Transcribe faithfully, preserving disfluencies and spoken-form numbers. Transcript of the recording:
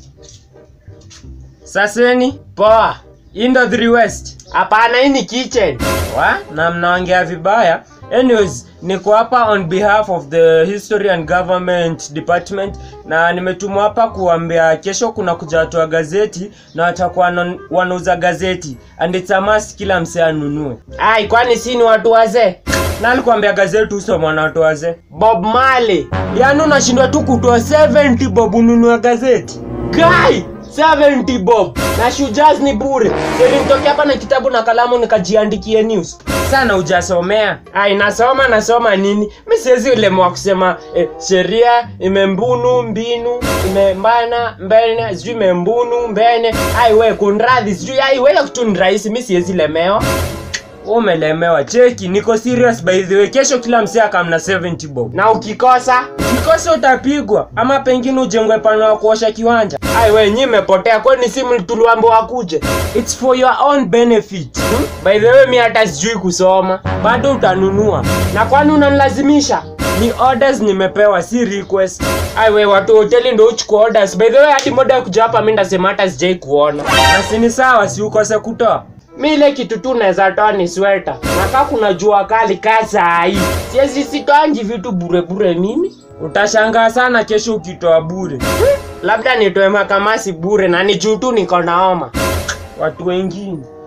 Saseni, poa. Indo three West. Hapana, hii ni kitchen. Wa? Na mnaongea vibaya. Anyways, niko hapa on behalf of the History and Government Department na nimetumwa hapa kuambia kesho kuna kuja watu wa gazeti na watakuwa wanauza gazeti and it's a must kila msee anunue. Ai, kwani si ni watu wazee? Na nilikwambia gazeti usome na watu wazee. Bob Marley. Yaani unashindwa tu kutoa seventy bob ununue gazeti. Guy, seventy bob. Na shujaz ni bure. Nilimtokea hapa na kitabu na kalamu nikajiandikie news. Sana hujasomea. Ai, nasoma nasoma nini? Mimi siwezi ulemwa kusema eh, sheria imembunu mbinu imembana mbene sijui imembunu mbene. Ai we kunradhi sijui ai wewe kitu ni rahisi, mimi siwezi lemewa. Umelemewa. Cheki, niko serious by the way. Kesho kila msee akamna seventy bob. Na ukikosa, ukikosa utapigwa ama pengine ujengwe pano wa kuosha kiwanja. Ai wewe nyinyi mmepotea, kwani simu tuliambo wakuje. It's for your own benefit. Hmm? By the way mimi hata sijui kusoma. Bado utanunua. Na kwani unanilazimisha? Ni orders nimepewa, si request. Ai wewe watu hoteli ndio uchukua orders. By the way hadi moda kuja hapa mimi ndasema hata sijai kuona. Na si ni sawa, si ukose kutoa. Mimi ile kitu tu naweza toa ni sweater. Na kama kuna jua kali kasa hii. Siwezi sitoangi vitu bure bure mimi. Utashangaa sana kesho ukitoa bure. Labda nitoe makamasi bure na ni juu tu niko na homa. Watu wengine